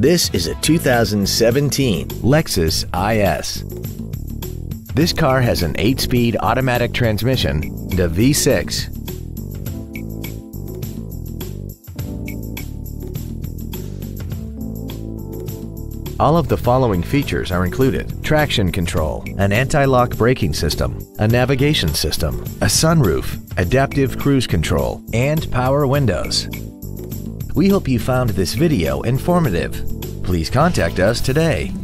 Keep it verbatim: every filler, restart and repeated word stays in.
This is a two thousand seventeen Lexus I S. This car has an eight-speed automatic transmission and a V six. All of the following features are included: traction control, an anti-lock braking system, a navigation system, a sunroof, adaptive cruise control, and power windows. We hope you found this video informative. Please contact us today.